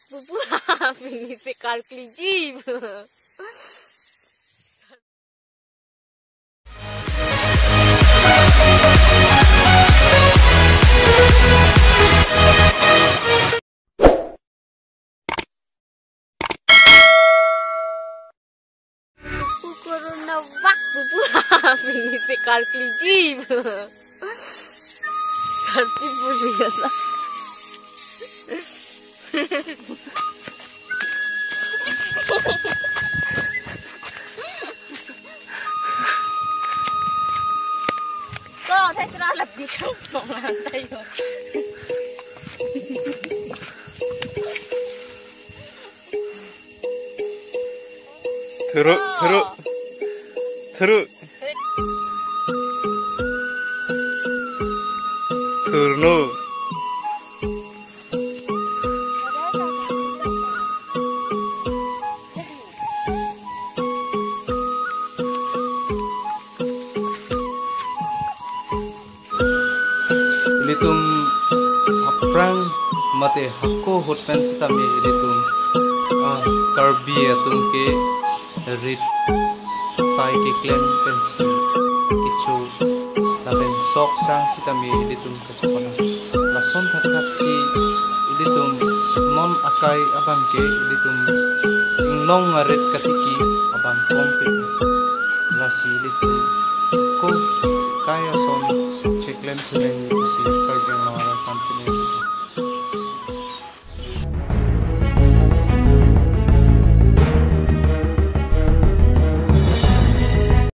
Pupuha si Carcli Jeep. Corona wak pupuha si Carcli Jeep. Carcli biasa. Kok terserah lebih kan lantai yo. Teruk. Turno. Ilitum aprang mate hakko hotpen sitami ilitum karbi atum ke rit sai ke klem pensi kichu laben sok sang sitami ilitum kachapana lason thathaksi ilitum non akai abang ke ilitum inglong arit katiki abang kompet lasi ilitum ko kaya son cheklem tulen si kargeng lawara company